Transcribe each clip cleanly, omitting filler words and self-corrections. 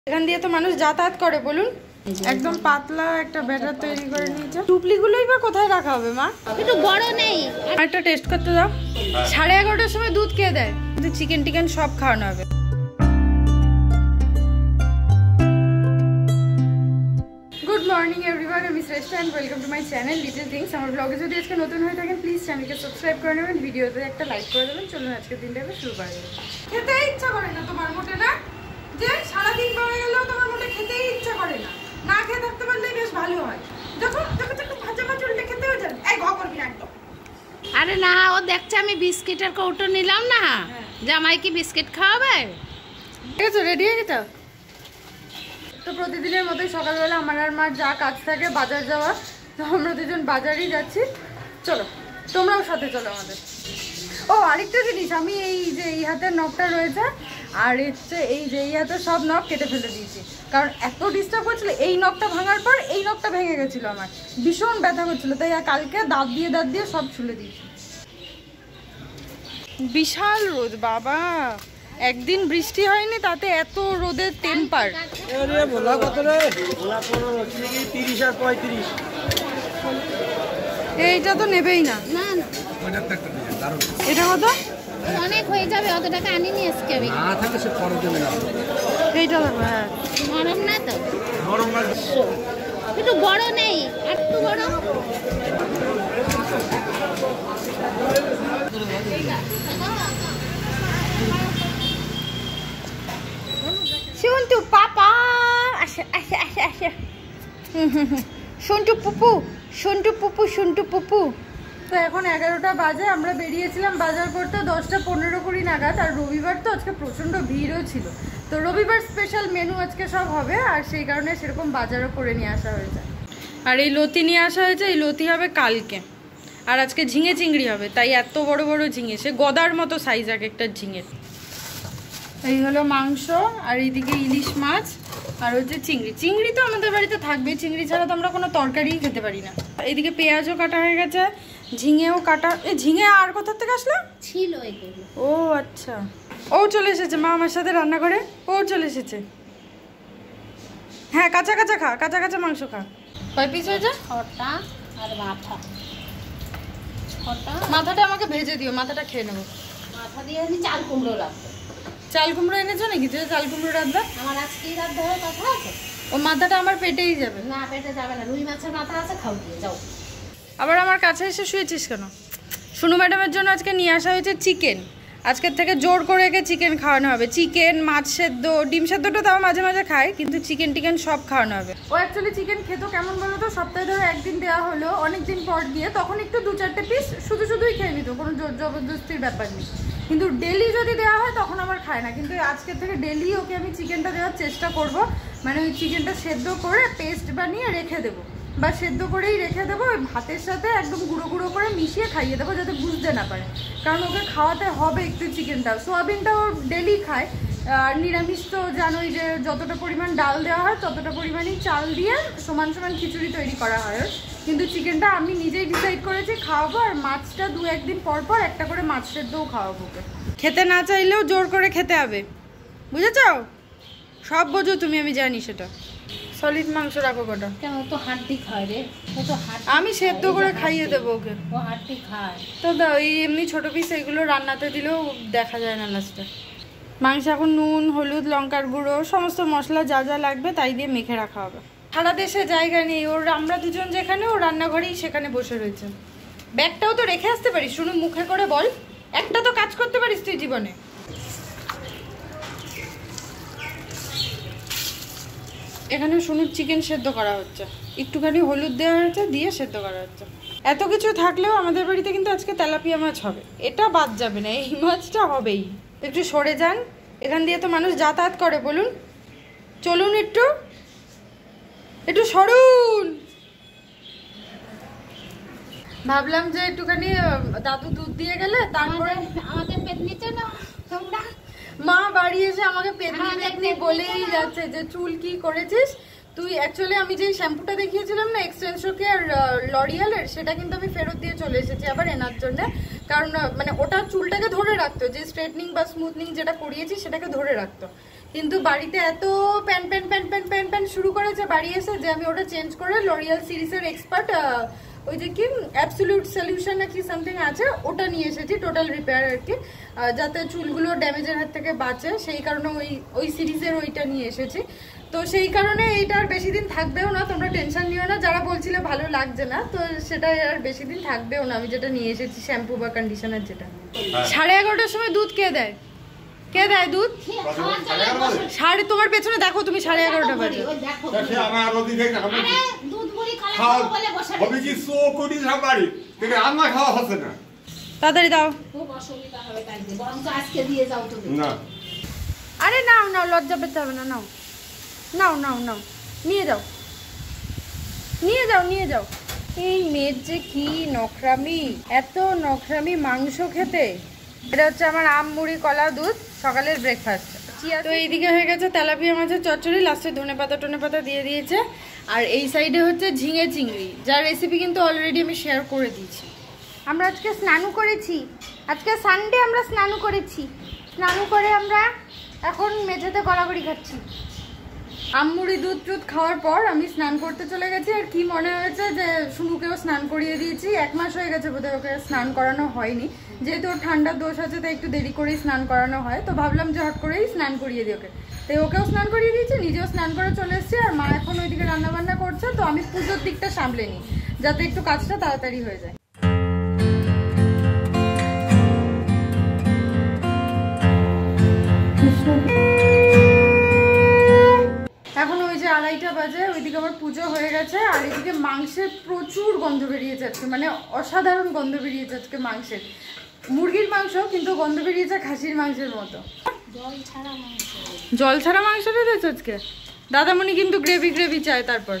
এখান দিয়ে তো মানুষ যাতায়াত করে বলুন। একদম পাতলা একটা ব্যাটার তৈরি করে নিয়েছে। টুপলিগুলোই বা কোথায় রাখা হবে মা? একটু বড় নেই। একটা টেস্ট করতে দাও। 11:30টার সময় দুধ কে দেয়? চিকেন টিকেন সব খাওয়ানো হবে। গুড মর্নিং এভরিওয়ান, আমি Shreshtha and welcome to my channel little things. আমার ব্লগে যদি আজকে নতুন হয়ে থাকেন প্লিজ চ্যানেলকে সাবস্ক্রাইব করে নেবেন, ভিডিওতে একটা লাইক করে দেবেন। চলুন আজকে দিনটা শুরু করা যাবে। খেতে ইচ্ছা করে না তোমার মোটে না? যে সারাদিন পরে গেলেও তোমার মোটে খেতেই ইচ্ছা করে না। না খেয়ে থাকতে পারলে বেশ ভালো হয়। দেখো দেখো দেখো ভাজা ভাজা উল্টে খেতেও যান। এই ঘ করবি না একদম। আরে না, ও দেখছে আমি বিস্কিটের কৌটো নিলাম না, জামাই কি বিস্কিট খাওয়াবে? ঠিক আছে, রেডি হয়ে গেছো? তো প্রতিদিনের মতোই সকালবেলা আমার আর মার যা কাজ থাকে বাজার যাওয়া, তো আমরা দুজন বাজারই যাচ্ছি। চলো তোমরাও সাথে চলো আমাদের। ও আরেকটা জিনিস, আমি এই যে এই হাতের নখটা রয়েছে আর হচ্ছে এই যে এই হাতের সব নখ কেটে ফেলে দিয়েছি, কারণ এত ডিস্টার্ব করছিল। এই নখটা ভাঙার পর এই নখটা ভেঙে গেছিলো, আমার ভীষণ ব্যথা করছিল, তাই কালকে দাঁত দিয়ে সব ছুলে দিয়েছি। বিশাল রোদ বাবা, একদিন বৃষ্টি হয়নি তাতে এত রোদের টেম্পার। এইটা তো নেবেই না। এটা কত? অনেক হয়ে যাবে, অত টাকা আনিনি আজকে আমি। এইটা দেখো। হ্যাঁ নরম না তো, একটু বড় নেই, একটু বড়। সন্টু পাপা আসে আসে আসে আসে। সন্টু পুপু সন্টু পুপু সন্টু পুপু। তো এখন 11টা বাজে, আমরা বেরিয়েছিলাম বাজার করতে 10:15 নাগাদ। আর রবিবার তো আজকে প্রচণ্ড ভিড়ও ছিল, তো রবিবার স্পেশাল মেনু আজকে সব হবে, আর সেই কারণে সেরকম বাজারও করে নিয়ে আসা হয়েছে। আর এই লতি নিয়ে আসা হয়েছে, এই লতি হবে কালকে। আর আজকে ঝিঙে চিংড়ি হবে, তাই এত বড় বড় ঝিঙে, সে গদার মতো সাইজ এক একটা ঝিঙে। এই হলো মাংস, আর এইদিকে ইলিশ মাছ, আর হচ্ছে চিংড়ি। চিংড়ি তো আমাদের বাড়িতে থাকবে, চিংড়ি ছাড়া তো আমরা কোনো তরকারিই খেতে পারি না। এইদিকে পেঁয়াজও কাটা হয়ে গেছে, ঝিঙেও কাটা। এই ঝিঙে আর কোথা থেকে আসলো? ছিল এগুলো। ও আচ্ছা, ও চলে এসেছে মা আমার সাথে রান্না করে, ও চলে এসেছে। হ্যাঁ কাঁচা কাঁচা খা, কাঁচা কাঁচা মাংস খা। কয় পিস হয়েছে? 6টা আর মাথা। 6টা। মাথাটা আমাকে ভেজে দিও, মাথাটা খেয়ে নেবো। মাথা দিয়ে আমি চাল কুমড়ো রাখবো। চাল কুমড়ো এনেছো নাকি? যে চাল কুমড়ো রাখবে? আমার আজকেই রাত ধরে কথা আছে। ও মাথাটা আমার পেটেই যাবে। না পেটে যাবে না, রুই মাছের মাথা আছে, খাও দিয়ে যাও। আবার আমার কাছে এসে শুয়েছিস কেন? সুনু ম্যাডামের জন্য আজকে নিয়ে আসা হয়েছে চিকেন। আজকের থেকে জোর করে একে চিকেন খাওয়ানো হবে। চিকেন, মাছ সেদ্ধ, ডিম সেদ্ধটা তাও মাঝে মাঝে খায়, কিন্তু চিকেন টিকেন সব খাওয়ানো হবে। ও অ্যাকচুয়ালি চিকেন খেতো কেমন বলো তো, সপ্তাহে ধরে একদিন দেওয়া হলো, অনেকদিন পর দিয়ে তখন একটু 2-4টে পিস শুধুই খেয়ে নিত, কোনো জোর জবরদস্তির ব্যাপার নেই। কিন্তু ডেলি যদি দেওয়া হয় তখন আমার খায় না, কিন্তু আজকের থেকে ডেলি ওকে আমি চিকেনটা দেওয়ার চেষ্টা করব। মানে ওই চিকেনটা সেদ্ধ করে পেস্ট বানিয়ে রেখে দেবো, বা সেদ্ধ করেই রেখে দেবো, ওই ভাতের সাথে একদম গুঁড়ো গুঁড়ো করে মিশিয়ে খাইয়ে দেবো, যাতে বুঝতে না পারে। কারণ ওকে খাওয়াতে হবে একটু চিকেনটাও। সোয়াবিনটা ও ডেলি খায়, আর নিরামিষ তো জানোই যে যতটা পরিমাণ ডাল দেওয়া হয় ততটা পরিমাণেই চাল দিয়ে সমান সমান খিচুড়ি তৈরি করা হয়। কিন্তু চিকেনটা আমি নিজেই ডিসাইড করেছি খাওয়াবো, আর মাছটা 2-1 দিন পর পর একটা করে মাছ সেদ্ধও খাওয়াবো ওকে। খেতে না চাইলেও জোর করে খেতে হবে, বুঝেছ? সব বোঝো তুমি, আমি জানি সেটা। সলিড মাংস রাখো কটা। কেন তো হাড্ডি খায় রে, ও তো হাড্ডি। আমি সেদ্ধ করে খাইয়ে দেবো ওকে। ও হাড্ডি খায় তো দাও, এই এমনি ছোট পিস এগুলো রান্নাতে দিলেও দেখা যায় না লাস্টে। মাংস এখন নুন, হলুদ, লঙ্কার গুঁড়ো, সমস্ত মশলা যা যা লাগবে তাই দিয়ে মেখে রাখা হবে। সারা দেশে জায়গা নেই ওর, আমরা দুজন যেখানে, ও রান্নাঘরেই সেখানে বসে রয়েছে। ব্যাগটাও তো রেখে আসতে পারিস, শুনুন মুখে করে বল, একটা তো কাজ করতে পারিস তুই জীবনে। এখানে শুনুন চিকেন সেদ্ধ করা হচ্ছে, একটুখানি হলুদ দেওয়া হয়েছে, দিয়ে সেদ্ধ করা হচ্ছে। এত কিছু থাকলেও আমাদের বাড়িতে কিন্তু আজকে তেলাপিয়া মাছ হবে, এটা বাদ যাবে না, এই মাছটা হবেই। একটু সরে যান, এখান দিয়ে তো মানুষ যাতায়াত করে বলুন। চলুন একটু একটু সরুন। ভাবলাম যে একটুখানি দাদু দুধ দিয়ে গেলে তারপরে আমাদের পেটনিতে না তোমরা। মা বাড়ি এসে আমাকে পেটনি বলেই যাচ্ছে যে চুল কি করেছিস তুই। অ্যাকচুয়ালি আমি যে শ্যাম্পুটা দেখিয়েছিলাম না এক্সটেনশো কেয়ার লরিয়ালের, সেটা কিন্তু আমি ফেরত দিয়ে চলে এসেছি আবার এনার জন্য। কারণ মানে ওটা চুলটাকে ধরে রাখতো, যে স্ট্রেটনিং বা স্মুথনিং যেটা করিয়েছি সেটাকে ধরে রাখতো, কিন্তু বাড়িতে এত প্যান প্যান প্যান প্যান প্যান প্যান শুরু করেছে বাড়ি এসে যে আমি ওটা চেঞ্জ করে লরিয়াল সিরিজের এক্সপার্ট ওই যে কি অ্যাবসলিউট সলিউশন নাকি সামথিং আছে ওটা নিয়ে এসেছি, টোটাল রিপেয়ার আর কি, যাতে চুলগুলো ড্যামেজের হাত থেকে বাঁচে, সেই কারণে ওই সিরিজের ওইটা নিয়ে এসেছি। তো সেই কারণে এইটা আর বেশি দিন থাকবেও না, তোমরা টেনশন নিও না, যারা বলছিলে ভালো লাগছে না তো সেটা আর বেশি দিন থাকবেও না। আমি যেটা নিয়ে এসেছি শ্যাম্পু বা কন্ডিশনার যেটা 11:30টার সময় দুধ কে দেয়? কে দেয় দুধ? সাড়ে, তোমার পেছনে দেখো তুমি 11:30 বাজে। তাড়াতাড়ি দাও। আরে নাও নাও, লজ্জা পেতে হবে না, নাও নাও নাও নাও, নিয়ে যাও নিয়ে যাও নিয়ে যাও। এই মেয়ের যে কি নখরামি, এত নখরামি মাংস খেতে। এটা হচ্ছে আমার আম মুড়ি কলা দুধ সকালের ব্রেকফাস্ট। তো এইদিকে হয়ে গেছে তেলাপিয়া মাছের চচ্চড়ি, লাস্টে ধনেপাতা দিয়ে দিয়েছে। আর এই সাইডে হচ্ছে ঝিঙে চিংড়ি, যার রেসিপি কিন্তু অলরেডি আমি শেয়ার করে দিয়েছি। আমরা আজকে স্নানও করেছি, আজকে সানডে আমরা স্নানও করেছি। স্নানও করে আমরা এখন মেঝেতে গড়াগড়ি খাচ্ছি। আমমুড়ি দুধ টুধ খাওয়ার পর আমি স্নান করতে চলে গেছি। আর কি মনে হয়েছে যে শুনুকেও স্নান করিয়ে দিয়েছি, 1 মাস হয়ে গেছে বোধহয় ওকে স্নান করানো হয়নি, যেহেতু ওর ঠান্ডার দোষ আছে তাই একটু দেরি করেই স্নান করানো হয়। তো ভাবলাম যে হট করেই স্নান করিয়ে দিই ওকে, তাই ওকেও স্নান করিয়ে দিয়েছি, নিজেও স্নান করে চলে এসেছি। আর মা এখন ওইদিকে রান্নাবান্না করছে, তো আমি পুজোর দিকটা সামলে নিই যাতে একটু কাজটা তাড়াতাড়ি হয়ে যায়। এখন ওই যে 2:30 বাজে, ওইদিকে আমার পুজো হয়ে গেছে। আর এদিকে মাংসের প্রচুর গন্ধ বেরিয়েছে আজকে, মানে অসাধারণ গন্ধ বেরিয়েছে আজকে মাংসের। মুরগির মাংস কিন্তু গন্ধ বেরিয়েছে খাসির মাংসের মতো। জল ছাড়া মাংস রেখেছে আজকে। দাদামণি কিন্তু গ্রেভি গ্রেভি চায়। তারপর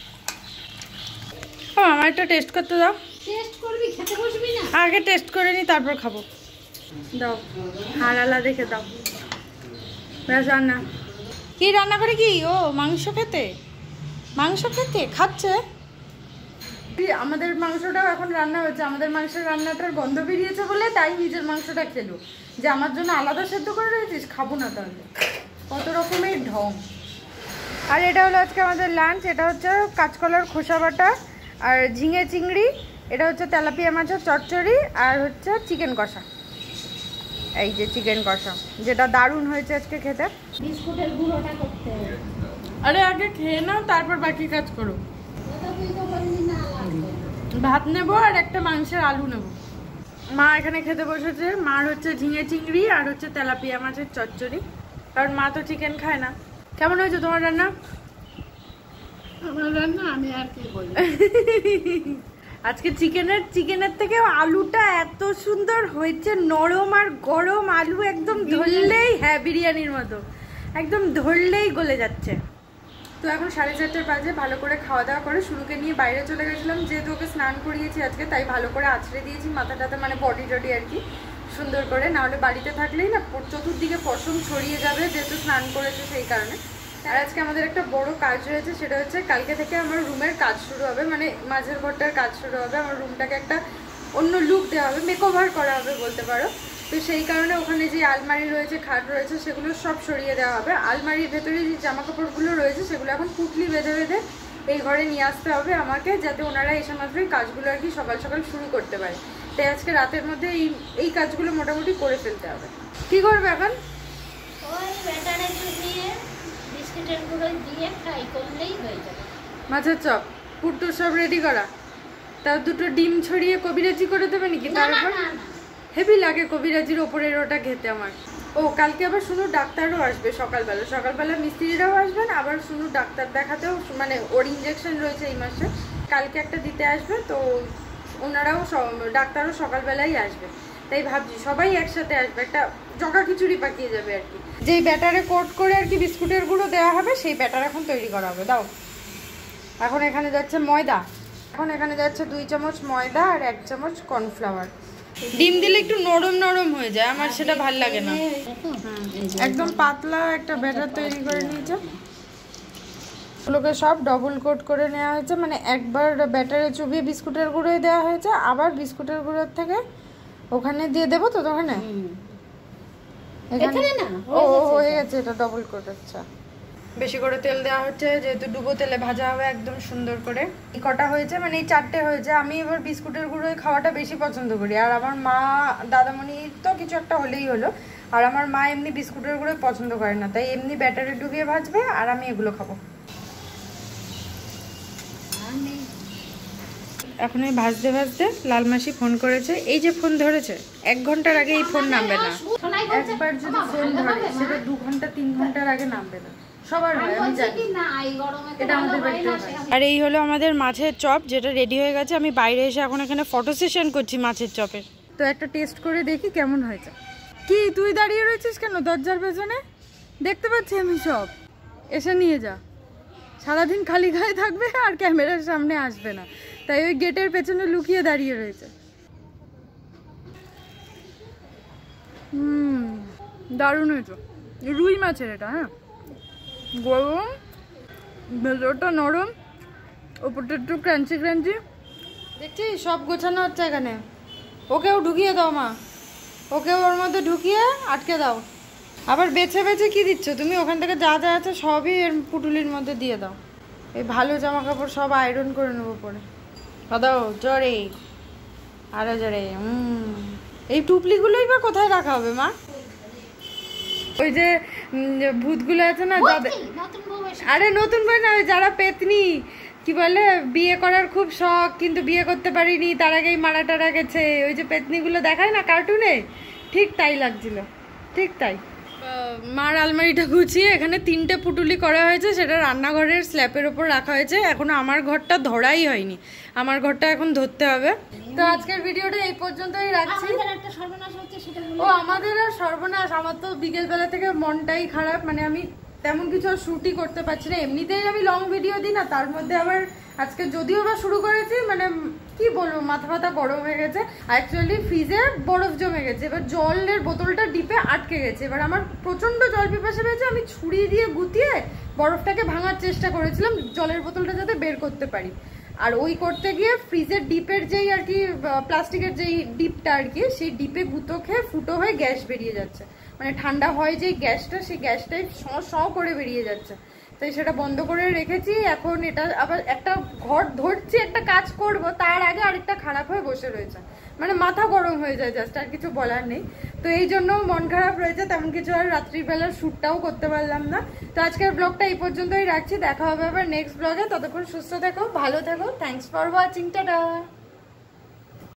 আমার একটা টেস্ট করতে দাও। টেস্ট করবি, খেতে বসবি না? আগে টেস্ট করে নি তারপর খাবো। দাও, হালালা দেখে দাও। ব্যাস রান্না কি রান্না করে কি? ও মাংস খেতে, মাংস খেতে খাচ্ছে। আমাদের মাংসটাও এখন রান্না হচ্ছে, আমাদের মাংসের রান্নাটার গন্ধ বেরিয়েছে বলে তাই নিজের মাংসটা খেলো, যে আমার জন্য আলাদা সেদ্ধ করে রেখেছিস, খাবো না তাহলে। কত রকমের ঢং। আর এটা হলো আজকে আমাদের লাঞ্চ। এটা হচ্ছে কাঁচকলার খোসা বাটা আর ঝিঙে চিংড়ি, এটা হচ্ছে তেলাপিয়া মাছের চচ্চড়ি, আর হচ্ছে চিকেন কষা। এই যে চিকেন কষা, যেটা দারুণ হয়েছে আজকে খেতে। বিস্কুটের গুঁড়োটা করতে হবে। আরে আগে খেয়ে নাও তারপর বাকি কাজ করো। ভাত নেবো আর একটা মাংসের আলু নেবো। মা এখানে খেতে বসেছে। মার হচ্ছে ঝিঙে চিংড়ি আর হচ্ছে তেলাপিয়া মাছের চচ্চড়ি, কারণ মা তো চিকেন খায় না। কেমন হয়েছে তোমার রান্না? আমার রান্না আমি আর কি বলবো। আজকে চিকেনের থেকে আলুটা এত সুন্দর হয়েছে, নরম আর গরম আলু, একদম ধরলেই, হ্যাঁ বিরিয়ানির মতো, একদম ধরলেই গলে যাচ্ছে। তো এখন 4:30 বাজে। ভালো করে খাওয়া দাওয়া করে শুরুকে নিয়ে বাইরে চলে গেছিলাম, যেহেতু ওকে স্নান করিয়েছি আজকে, তাই ভালো করে আছড়ে দিয়েছি মাথাটাতে, মানে বডি টডি আর কি সুন্দর করে। নাহলে বাড়িতে থাকলেই না চতুর্দিকে পশম ছড়িয়ে যাবে, যেহেতু স্নান করেছে সেই কারণে। আর আজকে আমাদের একটা বড় কাজ রয়েছে, সেটা হচ্ছে কালকে থেকে আমার রুমের কাজ শুরু হবে, মানে মাঝের ঘরটার কাজ শুরু হবে। আমার রুমটাকে একটা অন্য লুক দেওয়া হবে, মেকওভার করা হবে বলতে পারো। তো সেই কারণে ওখানে যে আলমারি রয়েছে, খাট রয়েছে, সেগুলো সব সরিয়ে দেওয়া হবে। আলমারির ভেতরে যে জামা কাপড়গুলো রয়েছে সেগুলো এখন পুটলি বেঁধে বেঁধে এই ঘরে নিয়ে আসতে হবে আমাকে, যাতে ওনারা এসে মাত্রই কাজগুলো আর কি সকাল সকাল শুরু করতে পারে। তাই আজকে রাতের মধ্যে এই কাজগুলো মোটামুটি করে ফেলতে হবে। কি করবে এখন? ওই ব্যাটারে দিয়ে বিস্কুটের গুঁড়ো দিয়ে ফ্রাই করলেই হয়ে যাবে। মাছের চপ পুট্টু সব রেডি করা, তার 2টো ডিম ছড়িয়ে কবিরাজি করে দেবে নাকি? তারপর হেভি লাগে কবিরাজির ওপরের ওটা খেতে আমার। ও কালকে আবার শুনু ডাক্তারও আসবে সকালবেলা মিস্ত্রিরাও আসবেন, আবার শুনু ডাক্তার দেখাতেও, মানে ওর ইঞ্জেকশন রয়েছে এই মাসে, কালকে একটা দিতে আসবে। তো ওনারাও ডাক্তারও সকালবেলাই আসবে, তাই ভাবছি সবাই একসাথে আসবে, একটা জগা খিচুড়ি পাকিয়ে যাবে আর কি। যেই ব্যাটারে কোট করে আর কি বিস্কুটের গুঁড়ো দেওয়া হবে, সেই ব্যাটার এখন তৈরি করা হবে। দাও, এখন এখানে যাচ্ছে ময়দা, এখন এখানে যাচ্ছে 2 চামচ ময়দা আর 1 চামচ কর্নফ্লাওয়ার। ডিম দিলে একটু নরম নরম হয়ে যায়, আমার সেটা ভাল লাগে না। একদম পাতলা একটা ব্যাটার তৈরি করে নিয়েছে। ওগুলোকে সব ডবল কোট করে নেওয়া হয়েছে, মানে একবার ব্যাটারে চুবিয়ে বিস্কুটের গুঁড়োয় দেওয়া হয়েছে, আবার বিস্কুটের গুঁড়োর থেকে ওখানে দিয়ে দেবো। তো ওখানে এখানে না ও হয়ে গেছে, এটা ডবল কোট। আচ্ছা, বেশি করে তেল দেওয়া হচ্ছে যেহেতু ডুবো তেলে ভাজা হবে একদম সুন্দর করে। এই কটা হয়েছে, মানে এই 4টে হয়েছে। আমি এবার বিস্কুটের গুঁড়ো খাওয়াটা বেশি পছন্দ করি, আর আমার মা দাদামণি তো কিছু একটা হলেই হলো, আর আমার মা এমনি বিস্কুটের গুঁড়ো পছন্দ করে না, তাই এমনি ব্যাটারে ডুবিয়ে ভাজবে আর আমি এগুলো খাবো। এখন এই ভাজতে ভাজতে লাল মাসি ফোন করেছে, এই যে ফোন ধরেছে 1 ঘন্টার আগে এই ফোন নামবে না। একবার যদি ফোন ধরে সেটা 2 ঘন্টা 3 ঘন্টার আগে নামবে না, সবার হয়, আমি জানি, এটা আমাদের বাড়িতে হয়। আর এই হলো আমাদের মাছের চপ, যেটা রেডি হয়ে গেছে। আমি বাইরে এসে এখন এখানে ফটো সেশন করছি মাছের চপের। তো একটা টেস্ট করে দেখি কেমন হয়েছে। কি তুই দাঁড়িয়ে রয়েছিস কেন দরজার পেছনে? দেখতে পাচ্ছি আমি সব, এসে নিয়ে যা। সারাদিন খালি গায়ে থাকবে আর ক্যামেরার সামনে আসবে না, তাই ওই গেটের পেছনে লুকিয়ে দাঁড়িয়ে রয়েছে। দারুণ হয়েছে। রুই মাছের এটা, হ্যাঁ, গরম, ভেতরটা নরম, ওপরটা একটু ক্রাঞ্চি ক্রাঞ্চি। দেখছি সব গোছানো হচ্ছে এখানে। ওকেও ঢুকিয়ে দাও মা, ওকেও ওর মধ্যে ঢুকিয়ে আটকে দাও। আবার বেছে বেছে কি দিচ্ছ তুমি? ওখান থেকে যা যা আছে সবই এর পুটুলির মধ্যে দিয়ে দাও। এই ভালো জামা কাপড় সব আয়রন করে নেবো পরে। দাও জোরে, আরো জোরে। এই টুপলিগুলোই বা কোথায় রাখা হবে মা? ওই যে ভূতগুলো আছে না যাদের, আরে নতুন বই না, যারা পেতনি, কি বলে, বিয়ে করার খুব শখ কিন্তু বিয়ে করতে পারিনি, তার আগেই মারা টারা গেছে, ওই যে পেতনিগুলো দেখায় না কার্টুনে, ঠিক তাই লাগছিল, ঠিক তাই। মার আলমারিটা গুছিয়ে এখানে 3টে পুটুলি করা হয়েছে, সেটা রান্নাঘরের স্ল্যাপের ওপর রাখা হয়েছে। এখনো আমার ঘরটা ধরাই হয়নি, আমার ঘরটা এখন ধরতে হবে। তো আজকের ভিডিওটা এই পর্যন্তই রাখছি। ও আমাদের আর সর্বনাশ, আমার তো বিকেলবেলা থেকে মনটাই খারাপ, মানে আমি তেমন কিছু আর শুটই করতে পারছি না। এমনিতেই আমি লং ভিডিও দিই না, তার মধ্যে আবার আজকে যদিও বা শুরু করেছি, মানে কি বলবো, মাথা ব্যথা গরম হয়ে গেছে। অ্যাকচুয়ালি ফ্রিজে বরফ জমে গেছে, এবার জলের বোতলটা ডিপে আটকে গেছে। এবার আমার প্রচন্ড জল পিপাসা পেয়েছে, আমি ছুরি দিয়ে গুতিয়ে বরফটাকে ভাঙার চেষ্টা করেছিলাম জলের বোতলটা যাতে বের করতে পারি। আর ওই করতে গিয়ে ফ্রিজের ডিপের যেই আর কি প্লাস্টিকের যেই ডিপটা আর কি, সেই ডিপে গুঁতো খেয়ে ফুটো হয়ে গ্যাস বেরিয়ে যাচ্ছে, মানে ঠান্ডা হয় যেই গ্যাসটা, সেই গ্যাসটাই স করে বেরিয়ে যাচ্ছে। তাই সেটা বন্ধ করে রেখেছি। এখন এটা আবার একটা ঘর ধরছি, একটা কাজ করব, তার আগে আরেকটা খারাপ হয়ে বসে রয়েছে, মানে মাথা গরম হয়ে যায় জাস্ট, আর কিছু বলার নেই। তো এই জন্য মন খারাপ রয়েছে, তেমন কিছু আর রাত্রিবেলার শ্যুটটাও করতে পারলাম না। তো আজকের ব্লগটা এই পর্যন্তই রাখছি, দেখা হবে আবার নেক্সট ব্লগে। ততক্ষণ সুস্থ থেকো, ভালো থেকো, থ্যাংকস ফর ওয়াচিং, টাটা।